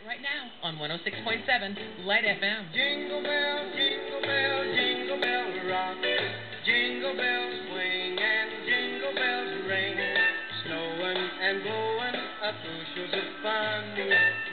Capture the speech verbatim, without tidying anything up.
right now on one oh six point seven Light F M. Jingle bell, jingle bell, jingle bell rock. Jingle bells swing and jingle bells ring. Snowing and blowing up bushels of fun.